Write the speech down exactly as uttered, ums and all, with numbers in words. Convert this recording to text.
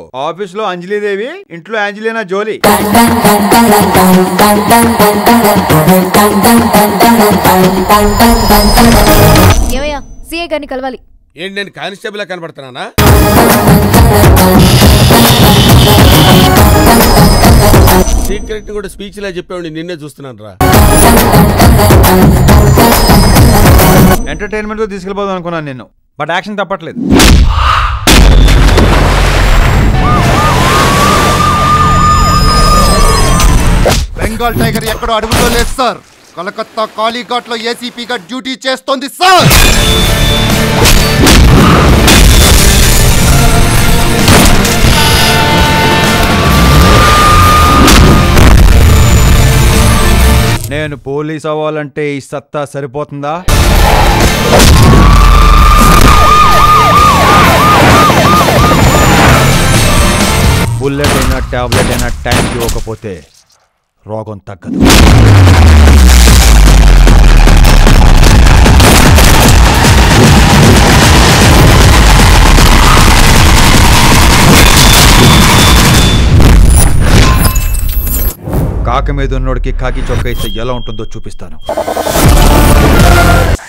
Office లో అంజలిదేవి, ఇంట్లో ఆంజలీనా jolly. ఏమయ్యా సీఏ గారిని కలవాలి. ఏంటి నేను కానిస్టేబుల్ కనబడుతున్నానా? సీక్రెట్ కూడా స్పీచ్ లా చెప్పాడు, నిన్నే చూస్తున్నాను రా. ఎంటర్టైన్మెంట్ తో తీసుకెళ్ళిపోదాం అనుకున్నాను నిన్ను, బట్ యాక్షన్ తప్పట్లేదు. బెంగాల్ టైగర్ ఎక్కడో అడుగులో లేదు సార్. కలకత్తా కాళీఘాట్ లో ఏసీపీగా డ్యూటీ చేస్తోంది సార్. నేను పోలీస్ అవ్వాలంటే ఈ సత్తా సరిపోతుందా? బుల్లెట్ అయినా టాబ్లెట్ అయినా టైంకి ఇవ్వకపోతే రోగం తగ్గదు. కాకి మీద ఉన్నోడికి కాకి చొక్క ఇస్తే ఎలా ఉంటుందో చూపిస్తాను.